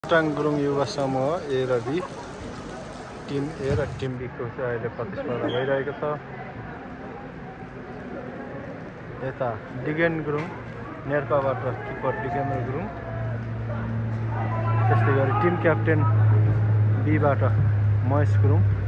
टाङ गुरुङ युवा समूह ए र बी टिम ए र टिम बीको चाहिँ अहिले प्रतिस्पर्धा भइरहेको छ। यता डिगेन गुरुङ नेर्पाबाट किपर डिगेन्द्र गुरुङ, त्यस्तै गरी टिम क्याप्टेन बीबाट महेश गुरुङ,